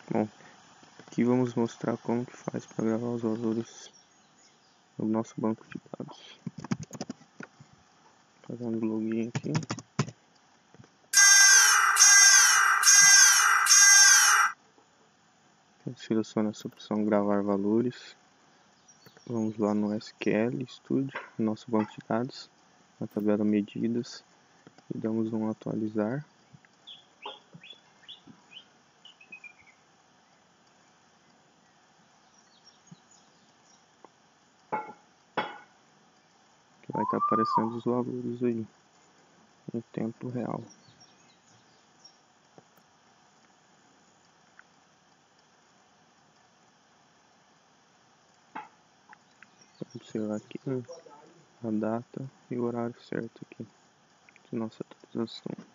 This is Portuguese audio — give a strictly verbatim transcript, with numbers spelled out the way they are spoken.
Bom, aqui vamos mostrar como que faz para gravar os valores no nosso banco de dados. Fazendo login aqui. Seleciona essa opção gravar valores. Vamos lá no S Q L Studio, nosso banco de dados, na tabela medidas, e damos um atualizar. Que vai estar aparecendo os valores aí em tempo real. Vamos tirar aqui a data e o horário certo aqui de nossa atualização.